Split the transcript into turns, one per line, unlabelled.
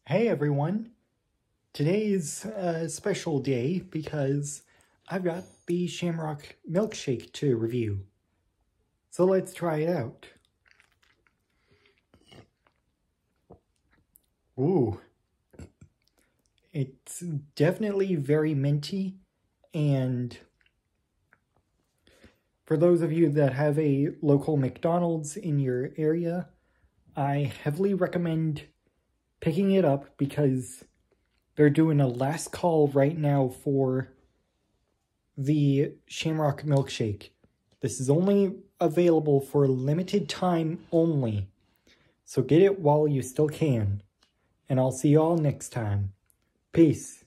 Hey everyone! Today is a special day because I've got the Shamrock Milkshake to review. So let's try it out. Ooh. It's definitely very minty, and for those of you that have a local McDonald's in your area, I heavily recommend picking it up because they're doing a last call right now for the Shamrock Milkshake. This is only available for a limited time only, so get it while you still can. And I'll see you all next time. Peace.